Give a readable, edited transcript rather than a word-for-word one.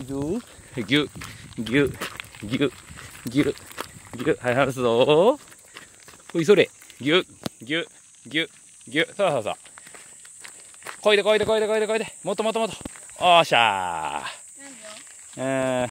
いくよ。ぎゅ、ぎゅ、ぎゅ、ぎゅ、ぎゅ。はい、離すぞ。ほい、それ。ぎゅ、ぎゅ、ぎゅ、ぎゅ。そうそうそう。こいでこいでこいでこいでこいで。もっともっともっと。おーしゃー。